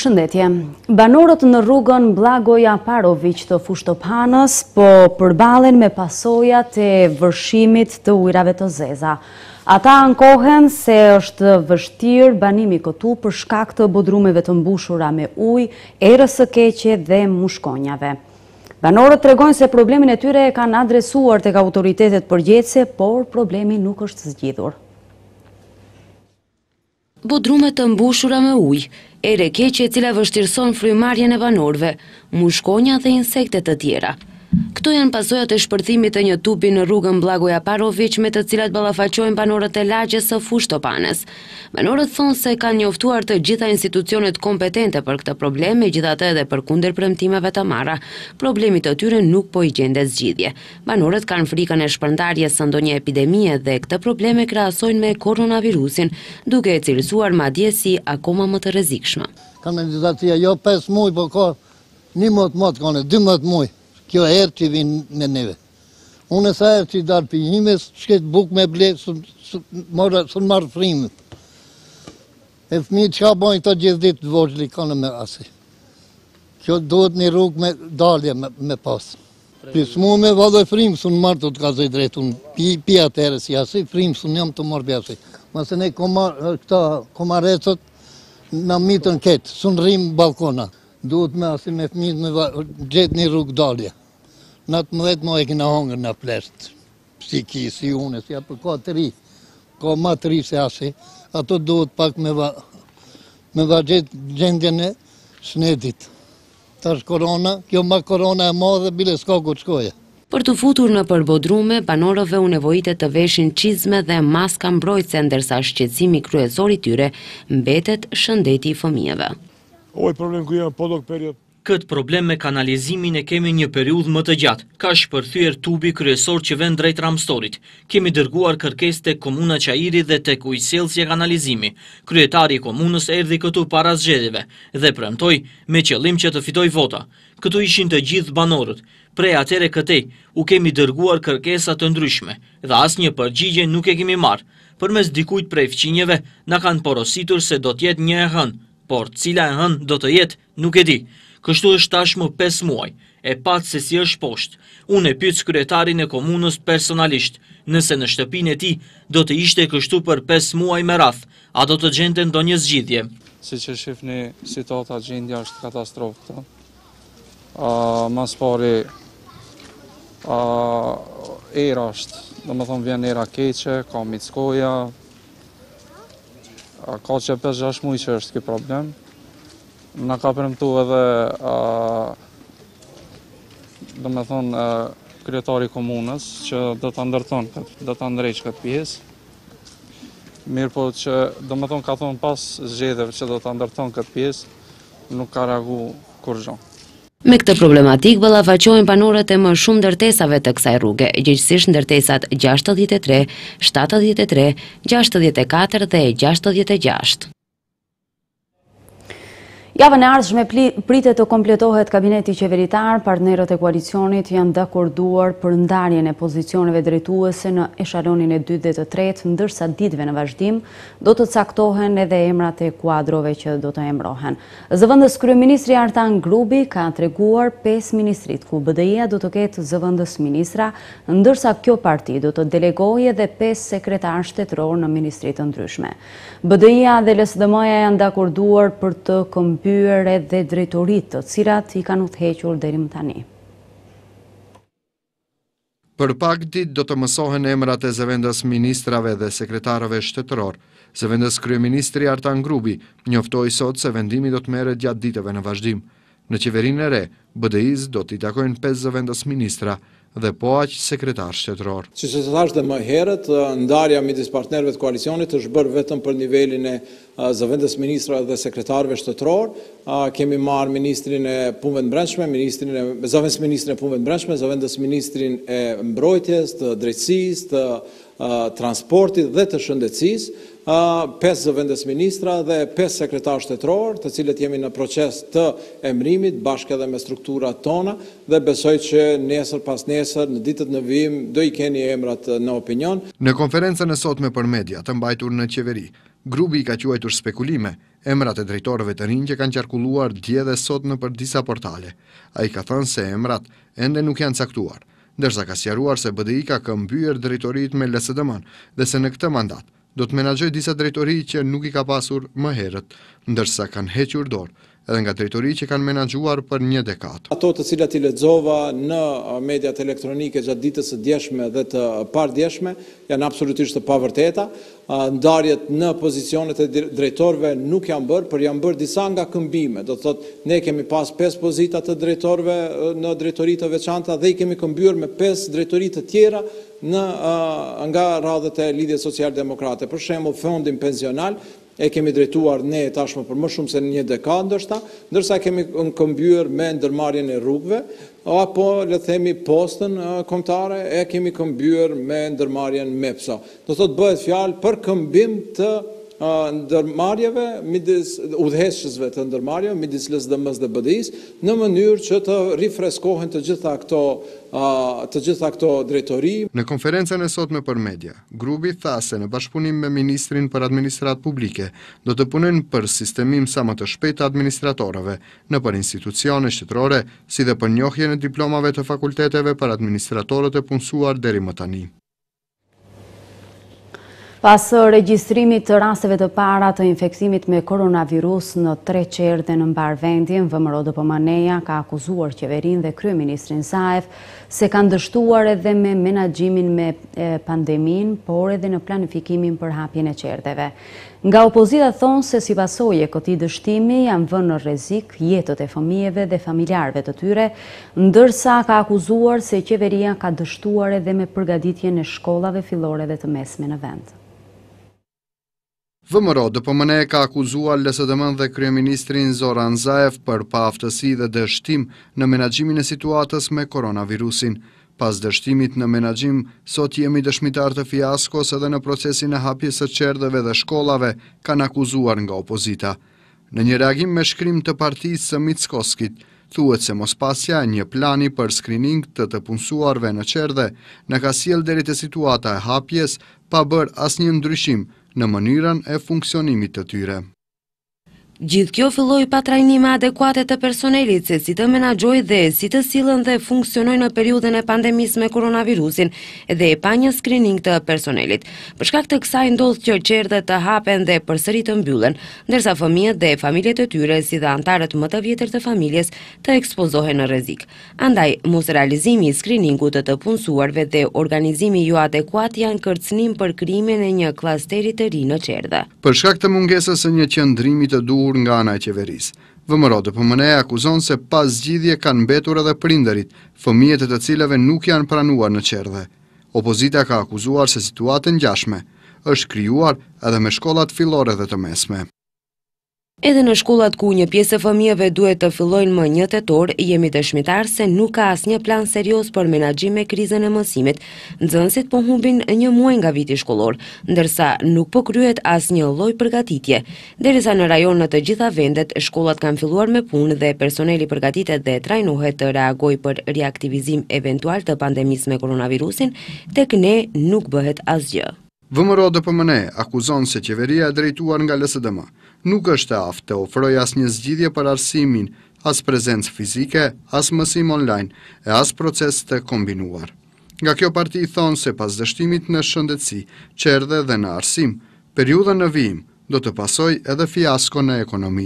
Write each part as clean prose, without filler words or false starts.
Përshëndetje. Banorët në rrugën Blagoja Parović të Fushtopanës po përballen me pasojat e vërshimit të ujrave të zeza. Ata ankohen se është vështirë banimi këtu për shkak të bodrumeve të mbushura me ujë, erës së keqe dhe mushkonjave. Banorët tregojnë se problemin e tyre e kanë adresuar tek autoritetet përgjithëse, por problemi nuk është zgjidhur. Bodrume të mbushura me ujë, erë e keqe e cila vështirëson frymarrjen e banorëve, mushkonja dhe insekte të tjera. Këto janë pasojat e shpërthimit të një tupi në rrugën Blagoja Parović me të cilat ballafaqojnë banorët e lagjes së Fushtopanës. Banorët thonë se kanë njoftuar të gjitha institucionet kompetente për këtë problem, megjithatë edhe përkundër premtimeve të marra, problemi të tyre nuk po i gjendet zgjidhje. Banorët kanë frikën e shpërndarjes së ndonjë epidemie dhe këtë problem e krahasojnë me koronavirusin, duke e cilësuar madje si akoma më të rrezikshme. Kanalizacia jo 5 muaj, po ka 11 kanë 12 muaj. Kjo erë që vinë me neve. Unë e sa erë që i darë për jimes, shket buk me ble, së marë frimë. E fëmi që ka bojnë këto gjithë ditë të vojgjli, kanë me asi. Kjo duhet një rrugë me dalje me pasë. Pis mu me vadoj frimë, së në marë të ka zëj drejtë, unë pi atere si asi, frimë së njëm të marë bjasi. Masë ne komarecët në mitën ketë, së në rrimë balkona. Duhet me asi me fëmijët me gjetë një rrugë dalje. Në të mëdhet më e kina hongër në pleshtë, si ki, si une, si apë ka të ri, ka ma të ri se asi, ato duhet pak me va gjetë gjendjen e shnedit. Tash korona, kjo ma korona e madhe, bile s'ka ku të shkoje. Për të futur në përbodrume, banorëve u nevojitet të veshin çizme dhe maska mbrojtëse, ndërsa shqetësimi kryesor i tyre mbetet shëndeti i fëmijëve. Këtë problem me kanalizimin e kemi një periudhë më të gjatë. Ka shpërthyer tubi kryesor që vjen drejt Ramstorit. Kemi dërguar kërkesë tek komuna Çajiri dhe tek ujësjellsi e kanalizimi. Kryetari i komunës erdhi këtu para zgjedhjeve dhe premtoi me qëllim që të fitoj vota. Këtu ishin të gjithë banorët. Prej atëre këtej u kemi dërguar kërkesa të ndryshme dhe asnjë përgjigje nuk e kemi marrë. Përmes dikujt prej fqinjeve na kanë porositur se do të jetë një e hënë, por cila e hënë do të jetë nuk e di. Kështu është tashmë 5 muaj, e patë se si është poshtë. Unë e pyet kryetarin e komunës personalisht, nëse në shtëpinë e tij do të ishte kështu për 5 muaj me radhë, a do të gjente ndonjë zgjidhje. Siç e shihni, situata gjendja është katastrofë këtu. Mas pari era është, domethënë vjen era keqe, ka mickoja, ka që 5-6 muaj që është ky problem. Në ka premtu edhe kryetari komunës që do të ndërton, do të ndrejq këtë pjesë. Mirë po që ka thonë pas zgjedhjeve që do të ndërton këtë pjesë, nuk ka reagu kur gjo. Me këtë problematik ballafaqohen banorët e më shumë ndërtesave të kësaj rruge, gjithsesi ndërtesat 63, 73, 64 dhe 66. Javën e ardhshme pritet të kompletohet kabineti qeveritar, partnerët e koalicionit janë dakorduar për ndarjen e pozicioneve drejtuese në eshalonin e 2 dhe të 3, ndërsa ditëve në vazhdim do të caktohen edhe emrat e kuadrove që do të emrohen. Zëvendës kryeministri Artan Grubi ka treguar 5 ministrit, ku BDI-a do të ketë zëvendës ministra, ndërsa kjo parti do të delegojë edhe 5 sekretar shtetëror në ministri të ndryshme. BDI-a dhe LSDM-ja janë dakorduar për të kompyer edhe drejtoritë, të cilat i kanë udhëhequr deri më tani. Për pak ditë do të mësohen emrat e zëvendës ministrave dhe sekretarëve shtetëror. Zëvendës kryeministri Artan Grubi njoftoi sot se vendimi do të merret gjatë ditëve në vazhdim. Në qeverinë e re, BDI-s do t'i takojnë 5 zëvendës ministra dhe po aq sekretar shtetëror. Siç e thash dhe më herët, ndarja midis partnerëve të koalicionit është bërë vetëm për nivelin e zëvendës ministrave dhe sekretarëve shtetëror. Kemi marrë ministrin e punëve të brendshme, zëvendës ministrin e punëve të brendshme, zëvendës ministrin e mbrojtjes, të drejtësisë, të transportit dhe të shëndetësisë, 5 zëvendës ministra dhe 5 sekretar shtetëror, të cilët jemi në proces të emrimit bashkë edhe me strukturat tona dhe besoj që nesër pas nesër në ditët në vijim do i keni emrat në opinion. Në konferencën e sotme për media të mbajtur në qeveri, Grupi ka quajtur spekulime emrat e drejtorëve të rinj që kanë qarkulluar dje dhe sot nëpër disa portale. Ai ka thënë se emrat ende nuk janë caktuar, ndërsa ka sqaruar se BDI ka këmbyer drejtoritë me LSDM-n dhe se në këtë mandat do të menaxhoj disa drejtori që nuk i ka pasur më herët, ndërsa kanë hequr dorë edhe nga drejtori që kanë menaxhuar për një dekadë. Ato të cilat i lexova në mediat elektronike gjatë ditës së djeshme dhe të pardjeshme janë absolutisht të pavërteta. Ndarjet në pozicionet e drejtorëve nuk janë bërë, por janë bërë disa nga këmbime. Do të thotë ne kemi pas 5 pozita të drejtorëve në drejtori të veçanta dhe i kemi këmbyer me 5 drejtori të tjera nga radhët e Lidhjes Social-Demokrate. Për shembull, fondin pensional e kemi drejtuar ne tashmë për më shumë se një dekadë ndërsa kemi këmbyer me ndërmarrjen e rrugëve, apo le të themi postën kombëtare e kemi këmbyer me ndërmarrjen MEPSO. Do thotë bëhet fjalë për këmbim të ndërmarrjeve midis udhëheqësve të ndërmarrjeve midis LSDM-s dhe BDI-s në mënyrë që të rifreskohen të gjitha këto drejtori. Në konferencën e sotme për media, grupi tha se në bashkëpunim me ministrin për administratë publike do të punojnë për sistemim sa më të shpejtë të administratorëve nëpër institucione shtetërore, si dhe për njohjen e diplomave të fakulteteve për administratorët e punësuar deri më tani. Pas regjistrimit të rasteve të para të infektimit me koronavirus në 3 qerdhe në mbar vendin, VMRO DPMN-ja ka akuzuar qeverinë dhe kryeministrin Zaev se kanë dështuar edhe me menaxhimin me pandemin, por edhe në planifikimin për hapjen e qerdheve. Nga opozita thonë se si pasojë e këtij dështimi janë vënë në rrezik jetët e fëmijëve dhe familjarëve të tyre, ndërsa ka akuzuar se qeveria ka dështuar edhe me përgatitjen e shkollave fillore dhe të mesme në vend. VMRO DPMN ka akuzuar LSDM dhe kryeministrin Zoran Zaev për paaftësi dhe dështim në menaxhimin e situatës me koronavirusin. Pas dështimit në menaxhim, sot jemi dëshmitar të fiaskos edhe në procesin e hapjes së qerdheve dhe shkollave, kanë akuzuar nga opozita. Në një reagim me shkrim të partisë së Mickoskit, thuhet se mospasja e një plani për skrining të punësuarve në qerdhe në ka sjell deri te situata e hapjes pa bërë asnjë ndryshim në mënyrën e funksionimit të tyre. Gjithë kjo filloi pa trajnime adekuate të personelit se si të menaxhojë dhe si të sillen dhe funksionojnë në periudhën e pandemisë me koronavirusin dhe e pa një skrining të personelit. Për shkak të kësaj ndodh që qerdhet të hapen dhe përsëri të mbyllen, ndërsa fëmijët dhe familjet e tyre si dhe anëtarët më të vjetër të familjes të ekspozohen në rrezik. Andaj, mos realizimi i skriningut të punësuarve dhe organizimi jo adekuat janë kërcënim për krijimin e një klasteri të ri në qerdhe. Për shkak të mungesës së një qendrimi të duhur nga ana e qeverisë, VMRO DPMN akuzon se pas zgjidhje kanë mbetur edhe prindërit, fëmijët e të cilëve nuk janë pranuar në qerdhe. Opozita ka akuzuar se situatë ngjashme është krijuar edhe me shkollat fillore dhe të mesme. Edhe në shkollat ku një pjesë e fëmijëve duhet të fillojnë më 1 tetor, jemi dëshmitar se nuk ka asnjë plan serioz për menaxhim me krizën e mësimit. Nxënësit po humbin një muaj nga viti shkollor, ndërsa nuk po kryhet asnjë lloj përgatitje. Derisa në rajon në të gjitha vendet shkollat kanë filluar me punë dhe personeli përgatitet dhe trajnohet të reagojë për riaktivizim eventual të pandemisë me koronavirusin, tek ne nuk bëhet asgjë. VMRO DPMN akuzon se qeveria e drejtuar nga LSDM nuk është e aftë të ofrojë asnjë zgjidhje për arsimin, as prezencë fizike, as mësim online e as proces të kombinuar. Nga kjo parti thonë se pas dështimit në shëndetësi, qerdhe dhe në arsim, periudha në vijim do të pasojë edhe fiasko në ekonomi.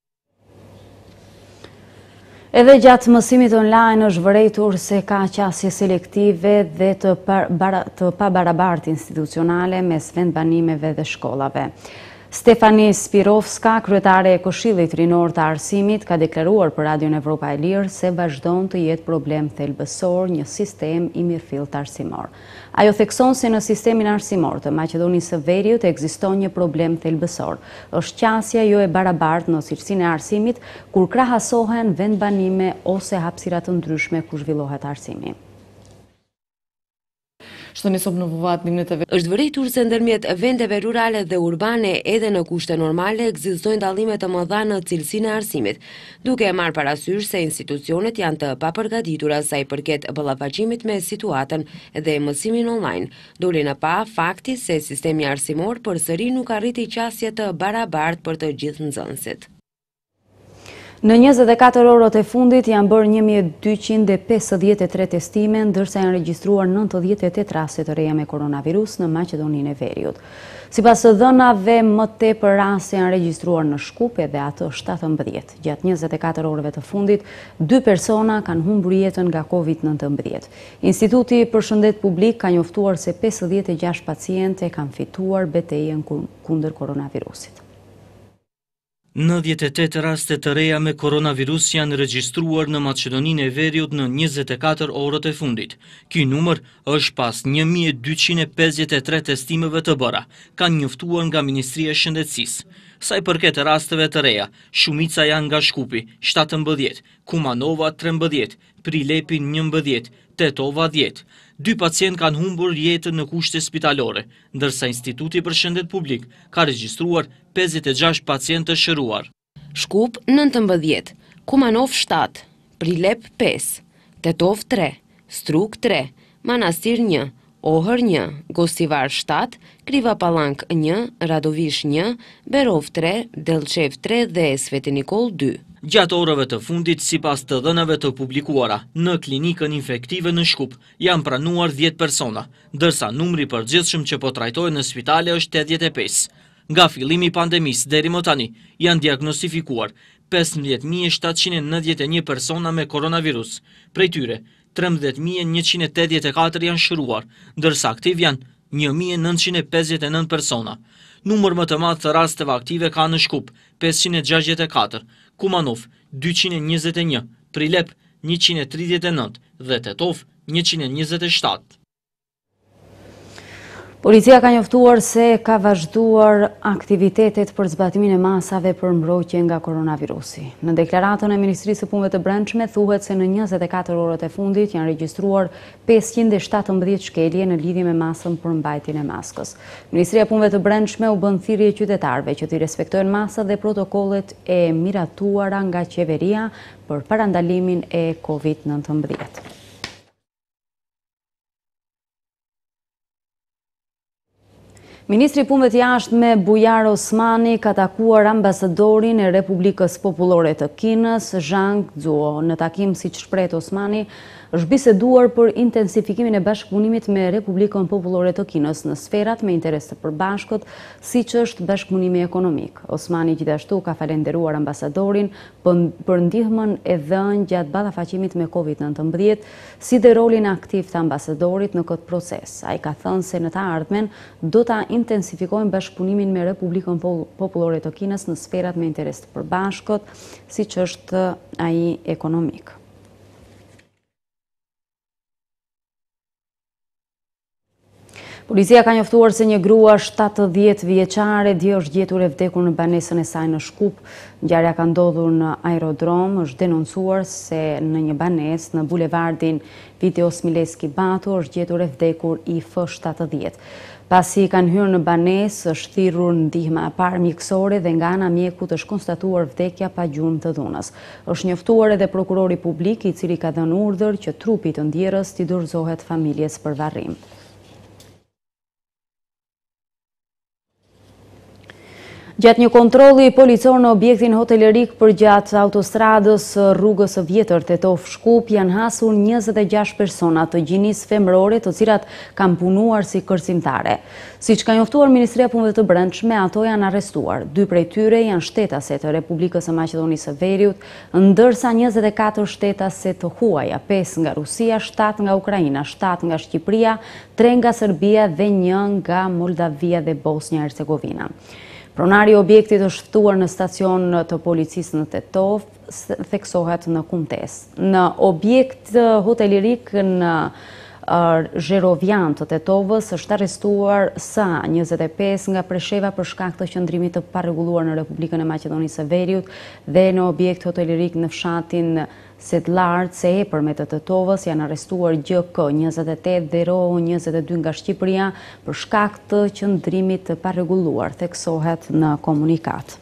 Edhe gjatë mësimit online është vërejtur se ka qasje selektive dhe të pabarabartë institucionale mes vendbanimeve dhe shkollave. Stefani Spirovska, kryetare e Këshillit Rinor të Arsimit, ka deklaruar për Radion Evropa e Lirë se vazhdon të jetë problem thelbësor një sistem i mirëfillt arsimor. Ajo thekson se në sistemin arsimor të Maqedonisë së Veriut ekziston një problem thelbësor. Është qasja jo e barabartë në cilësinë e arsimit kur krahasohen vendbanime ose hapësira të ndryshme ku zhvillohet arsimi. što не се обновуваат нивните Është vërejtur se ndërmjet vendeve rurale dhe urbane edhe në kushte normale ekzistojnë dallime të mëdha në cilësinë e arsimit, duke e marrë parasysh se institucionet janë të papërgatitura sa i përket ballafaqimit me situatën dhe mësimin online. Doli në pa fakti se sistemi arsimor përsëri nuk arriti qasje të barabartë për të gjithë nxënësit. Në 24 orët e fundit janë bërë 1253 testime, ndërsa janë regjistruar 98 raste të reja me koronavirus në Maqedoninë e Veriut. Sipas të dhënave, më tepër raste janë regjistruar në Shkup dhe ato 17. Gjatë 24 orëve të fundit, 2 persona kanë humbur jetën nga COVID-19. Instituti për Shëndet Publik ka njoftuar se 56 pacientë kanë fituar betejën kundër koronavirusit. 98 raste të reja me koronavirus janë regjistruar në Maqedoninë e Veriut në 24 orët e fundit. Ky numër është pas 1253 testimeve të bëra, kanë njoftuar nga Ministria e Shëndetësisë. Sa i përket rasteve të reja, shumica janë nga Shkupi, 17, Kumanova 13, Prilepi 11, Tetova 10. 2 pacientë kanë humbur jetën në kushte spitalore, ndërsa Instituti për Shëndet Publik ka regjistruar 56 pacientë të shëruar. Shkup 19, Kumanov 7, Prilep 5, Tetov 3, Struk 3, Manastir 1, Ohër 1, Gostivar 7, Kriva Palank 1, Radovish 1, Berov 3, Delçev 3 dhe Sveti Nikol 2. Gjatë orëve të fundit, sipas të dhënave të publikuara, në klinikën infektive në Shkup janë pranuar 10 persona, ndërsa numri përgjithshëm që po trajtohen në spitale është 85. Nga fillimi i pandemisë deri më tani janë diagnostifikuar 15.791 persona me koronavirus. Prej tyre, 13.184 janë shëruar, ndërsa aktiv janë 1.959 persona. Numër më të madh të rasteve aktive ka në Shkup, 564, Kumanov 221, Prilep 139 dhe Tetov 127. Policia ka njoftuar se ka vazhduar aktivitetet për zbatimin e masave për mbrojtje nga koronavirusi. Në deklaratën e Ministrisë së Punëve të Brendshme thuhet se në 24 orët e fundit janë regjistruar 517 shkelje në lidhje me masën për mbajtjen e maskës. Ministria e Punëve të Brendshme u bën thirrje qytetarëve që të respektojnë masat dhe protokollet e miratuara nga qeveria për parandalimin e COVID-19. Ministri i Punëve të Jashtme Bujar Osmani ka takuar ambasadorin e Republikës Popullore të Kinës, Zhang Zuo. Në takim, siç shpreh Osmani, është biseduar për intensifikimin e bashkëpunimit me Republikën Popullore të Kinës në sferat me interes të përbashkët, siç është bashkëpunimi ekonomik. Osmani gjithashtu ka falenderuar ambasadorin për ndihmën e dhënë gjatë ballafaqimit me COVID-19, si dhe rolin aktiv të ambasadorit në këtë proces. Ai ka thënë se në të ardhmen do ta intensifikojnë bashkëpunimin me Republikën Popullore të Kinës në sferat me interes të përbashkët, siç është ai ekonomik. Policia ka njoftuar se një grua 70 vjeçare dje është gjetur e vdekur në banesën e saj në Shkup. Ngjarja ka ndodhur në aerodrom, është denoncuar se në një banesë në bulevardin Vite Osmileski Batu është gjetur e vdekur i F70. Pasi kanë hyrë në banesë, është thirrur ndihma e parë mjekësore dhe nga ana mjekut është konstatuar vdekja pa gjurmë të dhunës. Është njoftuar edhe prokurori publik, i cili ka dhënë urdhër që trupi të ndjerës t'i dorëzohet familjes për varrim. Gjatë një kontrolli policor në objektin hotelerik përgjatë autostradës rrugës së vjetër Tetov-Shkup janë hasur 26 persona të gjinisë femërore të cilat kanë punuar si kërcimtare. Siç ka njoftuar Ministria e Punëve të Brendshme, ato janë arrestuar. 2 prej tyre janë shtetase të Republikës së Maqedonisë së Veriut, ndërsa 24 shtetase të huaja, 5 nga Rusia, 7 nga Ukraina, 7 nga Shqipëria, 3 nga Serbia dhe 1 nga Moldavia dhe Bosnia-Hercegovina. Pronari i objektit është ftuar në stacion të policisë në Tetov, theksohet në kumtesë. Në objekt hotelerik në Zherovian të Tetovës është arrestuar sa 25 nga Presheva për shkak të qëndrimit të parregulluar në Republikën e Maqedonisë së Veriut dhe në objekt hotelerik në fshatin se të lartë se e përmet të Tovës janë arrestuar GK 28 dhe RO 22 nga Shqipëria për shkak të qëndrimit të parregulluar, theksohet në komunikat.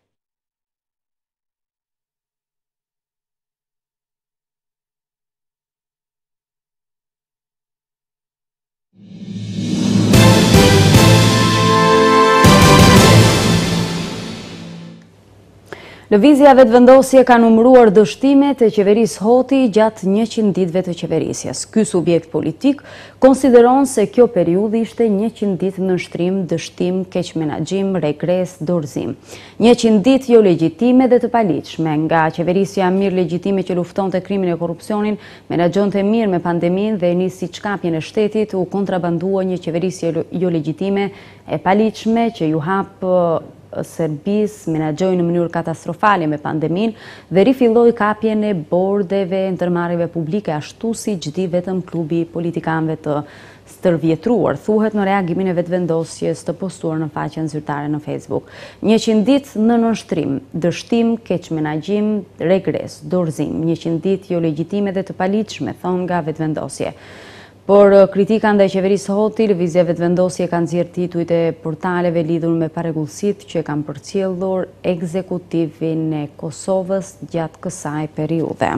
Lëvizja vetëvendosje ka numëruar dështimet e qeverisë Hoti gjatë 100 ditëve të qeverisjes. Ky subjekt politik konsideron se kjo periudhë ishte 100 ditë nënshtrim, dështim, keq menaxhim, regres, dorëzim. 100 ditë jo legjitime dhe të paligjshme, nga qeverisja mirë legjitime që luftonte krimin e korrupsionin, menaxhonte mirë me pandeminë dhe nisi çkapjen e shtetit, u kontrabandua një qeverisje jo legjitime e paligjshme që ju hap Serbis menaxhoi në mënyrë katastrofale me pandemin dhe rifilloi kapjen e bordeve ndërmarrjeve publike, ashtu siç di vetëm klubi politikanëve të stërvjetruar, thuhet në reagimin e vetëvendosjes të postuar në faqen zyrtare në Facebook. 100 ditë në nënshtrim, dështim, keq menaxhim, regres, dorëzim, 100 ditë jo legjitime dhe të paligjshme, thon nga vetëvendosje. Por kritika ndaj qeverisë Hoti, lëvizja vetëvendosje kanë nxjerrë titujt e portaleve lidhur me parregullsitë që kanë përcjellur ekzekutivin e Kosovës gjatë kësaj periudhe.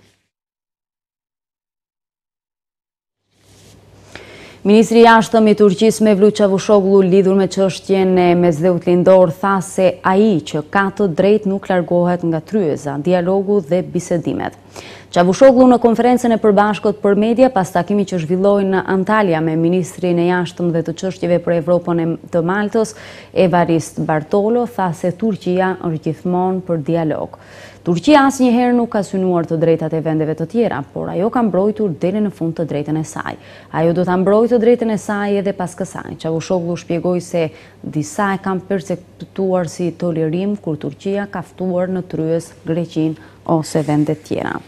Ministri i Jashtëm i Turqisë Mevlut Çavuşoglu lidhur me çështjen e mesdheut lindor tha se ai që ka të drejtë nuk largohet nga tryeza, dialogu dhe bisedimet. Çavuşoglu në konferencën e përbashkët për media pas takimit që zhvilloi në Antalya me ministrin e Jashtëm dhe të çështjeve për Evropën të Maltës, Evarist Bartolo, tha se Turqia është gjithmonë për dialog. Turqia asnjëherë nuk ka synuar të drejtat e vendeve të tjera, por ajo ka mbrojtur deri në fund të drejtën e saj. Ajo do ta mbrojë të drejtën e saj edhe pas kësaj. Çavuşoglu shpjegoi se disa e kanë perceptuar si tolerim kur Turqia ka ftuar në tryez Greqinë ose vende të tjera.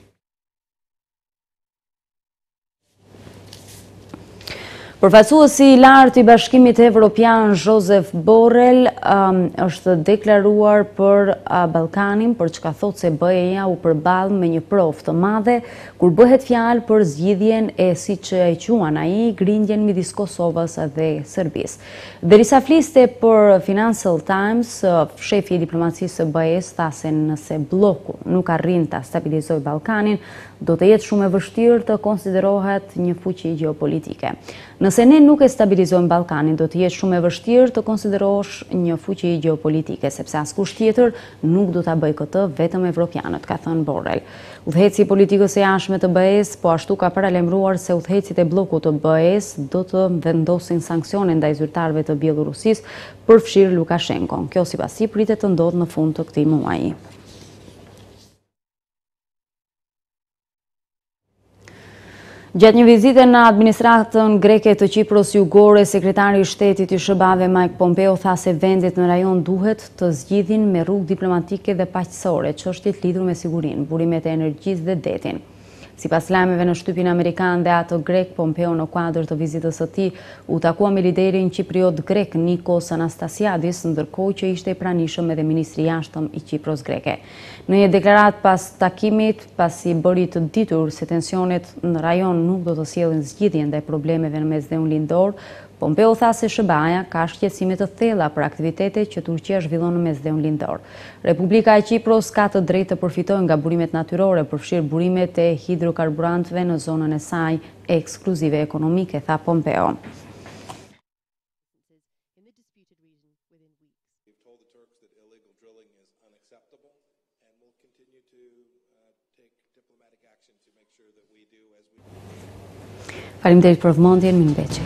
Përfaqësuesi i lartë i Bashkimit Evropian Josep Borrell është deklaruar për Ballkanin, për çka thotë se BE-ja u përball me një provë të madhe kur bëhet fjalë për zgjidhjen e siç e quan ai grindjen midis Kosovës dhe Serbisë. Derisa fliste për Financial Times, shefi i diplomacisë së BE-s tha se nëse bloku nuk arrin ta stabilizojë Ballkanin, do të jetë shumë e vështirë të konsiderohet një fuqi gjeopolitike. Nëse ne nuk e stabilizojmë Ballkanin, do të jetë shumë e vështirë të konsiderosh një fuqi gjeopolitike, sepse askush tjetër nuk do ta bëjë këtë, vetëm evropianët, ka thënë Borrell. Udhëheci i politikës së jashtme të BE-s po ashtu ka paralajmëruar se udhëhecit e bllokut të BE-s do të vendosin sanksione ndaj zyrtarëve të Bielorusisë për fshirë Lukashenkon. Kjo sipas tij pritet të ndodhë në fund të këtij muaji. Gjatë një vizite në administratën greke të Qipros Jugore, sekretari i shtetit i SBA-ve Mike Pompeo tha se vendet në rajon duhet të zgjidhin me rrugë diplomatike dhe paqësore çështjet lidhur me sigurinë, burimet e energjisë dhe detin. Sipas lajmeve në shtypin amerikan dhe ato grek, Pompeo në kuadër të vizitës së tij u takua me liderin kipriot grek Nikos Anastasiadis, ndërkohë që ishte i pranishëm edhe ministri i jashtëm i Qipros greke. Në një deklaratë pas takimit, pasi bëri të ditur se tensionet në rajon nuk do të sjellin zgjidhje ndaj problemeve në mesdheun lindor, Pompeo tha se SBA-ja ka shqetësime të thella për aktivitetet që Turqia zhvillon në mesdheun lindor. Republika e Qipros ka të drejtë të përfitojë nga burimet natyrore, përfshirë burimet e hidrokarburantëve në zonën e saj ekskluzive ekonomike, tha Pompeo. Faleminderit për vëmendjen, mirëmbëjtje.